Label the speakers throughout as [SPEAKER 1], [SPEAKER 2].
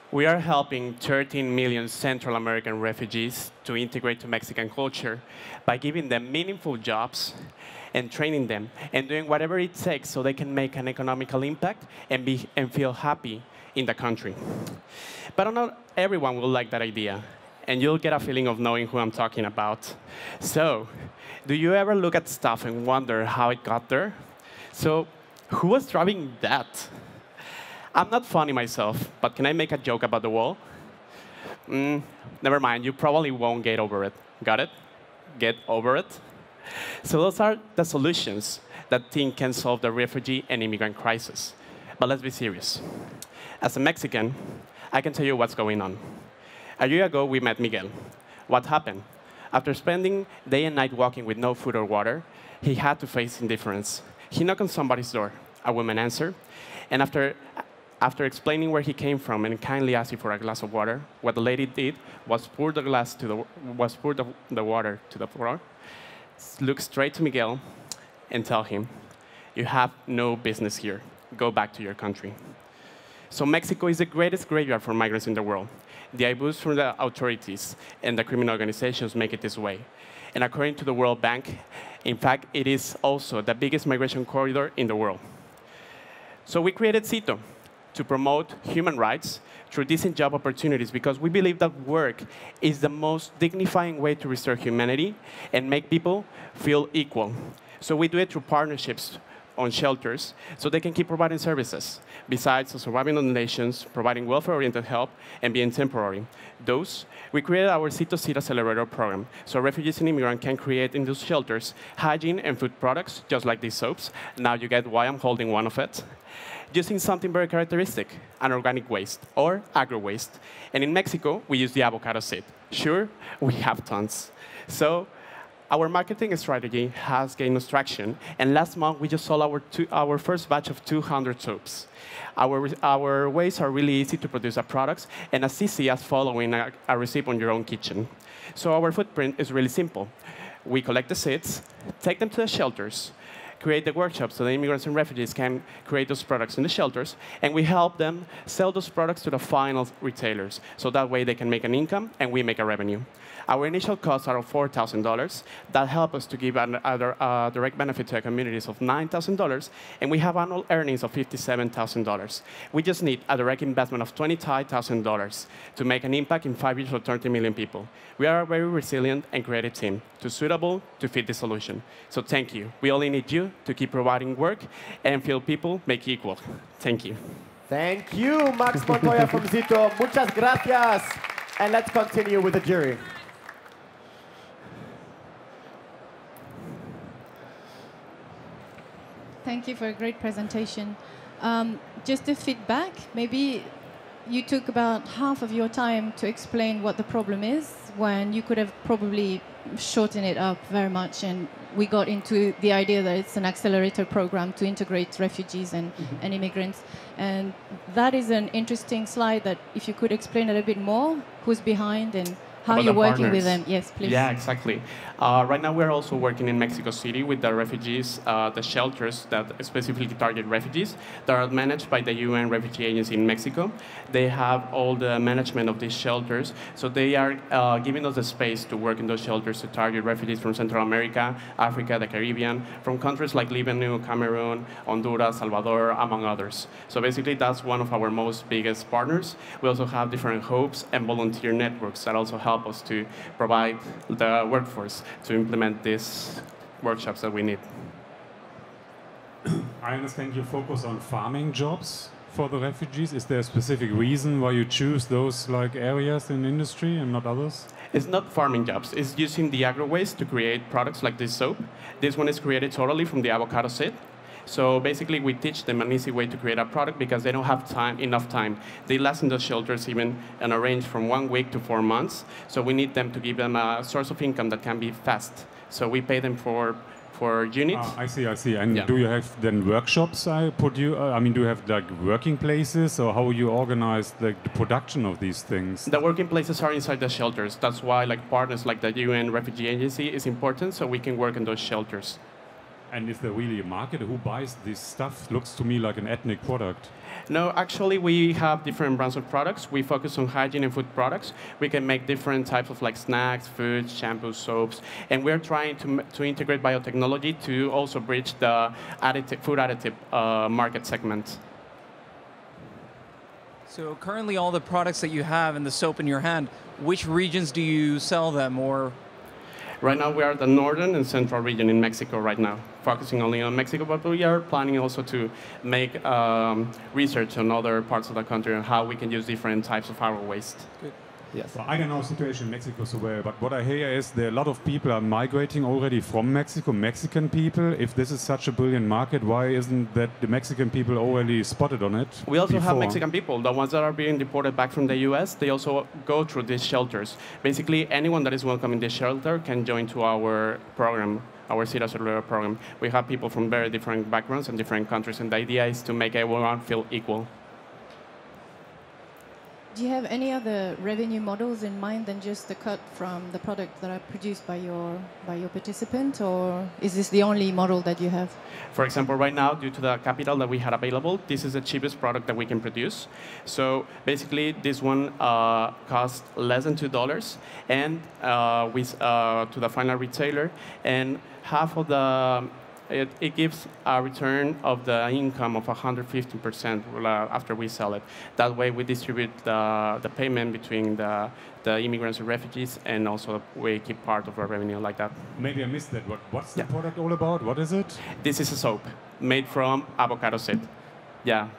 [SPEAKER 1] We are helping 13 million Central American refugees to integrate to Mexican culture by giving them meaningful jobs and training them and doing whatever it takes so they can make an economical impact and feel happy in the country. But not everyone will like that idea, and you'll get a feeling of knowing who I'm talking about. So, do you ever look at stuff and wonder how it got there? So, who was driving that? I'm not funny myself, but can I make a joke about the wall? Never mind, you probably won't get over it. Got it? Get over it? So those are the solutions that think can solve the refugee and immigrant crisis. But let's be serious. As a Mexican, I can tell you what's going on. A year ago, we met Miguel. What happened? After spending day and night walking with no food or water, he had to face indifference. He knocked on somebody's door. A woman answered, and after explaining where he came from and kindly asking for a glass of water, what the lady did was pour the water to the floor, look straight to Miguel, and tell him, "You have no business here. Go back to your country." So Mexico is the greatest graveyard for migrants in the world. The abuse from the authorities and the criminal organizations make it this way. And according to the World Bank, in fact, it is also the biggest migration corridor in the world. So we created Zito to promote human rights through decent job opportunities because we believe that work is the most dignifying way to restore humanity and make people feel equal. So we do it through partnerships on shelters so they can keep providing services, besides surviving donations, providing welfare-oriented help, and being temporary. We created our Zito Seed Accelerator program, so refugees and immigrants can create in those shelters hygiene and food products, just like these soaps. Now you get why I'm holding one of it. Using something very characteristic, an organic waste, or agro-waste. And in Mexico, we use the avocado seed. Sure, we have tons. So our marketing strategy has gained traction, and last month we just sold our first batch of 200 soaps. Our ways are really easy to produce our products, and as easy as following a recipe on your own kitchen. So our footprint is really simple. We collect the seeds, take them to the shelters, create the workshops so the immigrants and refugees can create those products in the shelters, and we help them sell those products to the final retailers, so that way they can make an income and we make a revenue. Our initial costs are $4,000. That helps us to give a direct benefit to the communities of $9,000, and we have annual earnings of $57,000. We just need a direct investment of $25,000 to make an impact in 5 years for 30 million people. We are a very resilient and creative team, too suitable to fit the solution. So thank you. We only need you to keep providing work and feel people make equal. Thank you.
[SPEAKER 2] Thank you, Max Montoya from Zito. Muchas gracias. And let's continue with the jury.
[SPEAKER 3] Thank you for a great presentation. Just a feedback, maybe you took about half of your time to explain what the problem is when you could have probably shortened it up very much, and we got into the idea that it's an accelerator program to integrate refugees and immigrants. And that is an interesting slide that if you could explain a little bit more, who's behind and how you're working with them. Yes, please.
[SPEAKER 1] Yeah, exactly. Right now, we're also working in Mexico City with the refugees, the shelters that specifically target refugees that are managed by the UN Refugee Agency in Mexico. They have all the management of these shelters, so they are giving us the space to work in those shelters to target refugees from Central America, Africa, the Caribbean, from countries like Lebanon, Cameroon, Honduras, Salvador, among others. So basically, that's one of our most biggest partners. We also have different hubs and volunteer networks that also help us to provide the workforce to implement these workshops that we need.
[SPEAKER 4] I understand you focus on farming jobs for the refugees. Is there a specific reason why you choose those areas in industry and not others?
[SPEAKER 1] It's not farming jobs. It's using the agro waste to create products like this soap. This one is created totally from the avocado seed. So basically, we teach them an easy way to create a product because they don't have enough time. They last in the shelters even in a range from 1 week to 4 months. So we need them to give them a source of income that can be fast. So we pay them for units.
[SPEAKER 4] I see. And do you have then workshops? I mean, do you have working places, or how you organize the production of these things?
[SPEAKER 1] The working places are inside the shelters. That's why partners like the UN Refugee Agency is important, so we can work in those shelters.
[SPEAKER 4] And is there really a market? Who buys this stuff? Looks to me like an ethnic product.
[SPEAKER 1] No, actually, we have different brands of products. We focus on hygiene and food products. We can make different types of like snacks, foods, shampoos, soaps, and we're trying to integrate biotechnology to also bridge the food additive market segment.
[SPEAKER 5] So currently, all the products that you have in the soap in your hand, which regions do you sell them, or?
[SPEAKER 1] Right now, we are the northern and central region in Mexico right now, focusing only on Mexico, but we are planning also to make research on other parts of the country on how we can use different types of our waste.
[SPEAKER 5] Good.
[SPEAKER 2] Yes.
[SPEAKER 4] Well, I don't know the situation in Mexico so well, but what I hear is there are a lot of people are migrating already from Mexico, Mexican people. If this is such a brilliant market, why isn't that the Mexican people already spotted on it?
[SPEAKER 1] We also have
[SPEAKER 4] before?
[SPEAKER 1] Mexican people, the ones that are being deported back from the US, they also go through these shelters. Basically, anyone that is welcome in this shelter can join to our program, our Zito Cellular program. We have people from very different backgrounds and different countries, and the idea is to make everyone feel equal.
[SPEAKER 3] Do you have any other revenue models in mind than just the cut from the product that are produced by your participant, or is this the only model that you have?
[SPEAKER 1] For example, right now, due to the capital that we had available, this is the cheapest product that we can produce. So basically, this one costs less than $2, and to the final retailer, and half of the it gives a return of the income of 150% after we sell it. That way, we distribute the payment between the immigrants and refugees, and also we keep part of our revenue like that.
[SPEAKER 4] Maybe I missed that. What's the product all about? What is it?
[SPEAKER 1] This is a soap made from avocado seed. Yeah.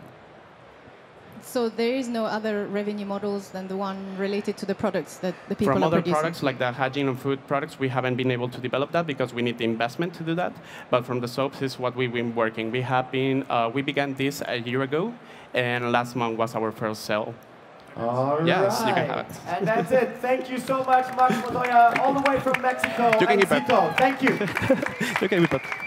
[SPEAKER 3] So there is no other revenue models than the one related to the products that the people
[SPEAKER 1] From
[SPEAKER 3] are
[SPEAKER 1] other
[SPEAKER 3] producing?
[SPEAKER 1] products like the hygiene and food products, we haven't been able to develop that because we need the investment to do that. But from the soaps is what we've been working. We began this a year ago, and last month was our first sale.
[SPEAKER 2] All
[SPEAKER 1] Yes,
[SPEAKER 2] right.
[SPEAKER 1] you can have it.
[SPEAKER 2] And that's it. Thank you so much, Max Montoya, all the way from Mexico.
[SPEAKER 1] You can
[SPEAKER 2] and
[SPEAKER 1] give it.
[SPEAKER 2] Zito. Thank you.
[SPEAKER 1] Okay, with that.